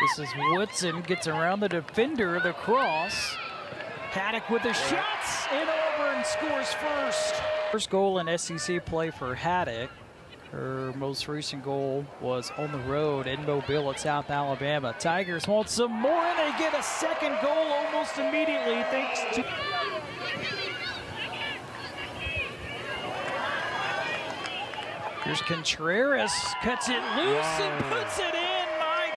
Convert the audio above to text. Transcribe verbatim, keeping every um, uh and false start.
This is Woodson, gets around the defender, the cross. Haddock with the shots, and Auburn scores first. First goal in S E C play for Haddock. Her most recent goal was on the road in Mobile at South Alabama. Tigers want some more, and they get a second goal almost immediately thanks to... Here's Contreras, cuts it loose and puts it in.